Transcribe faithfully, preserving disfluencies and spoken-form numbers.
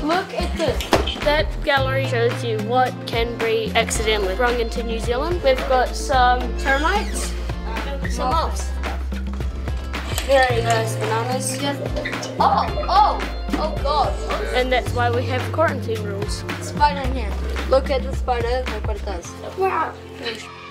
Look at this. That gallery shows you what can be accidentally sprung into New Zealand. We've got some termites, some moths. Very nice bananas. Oh, oh, oh God. And that's why we have quarantine rules. Spider in here. Look at the spider, look what it does. Wow.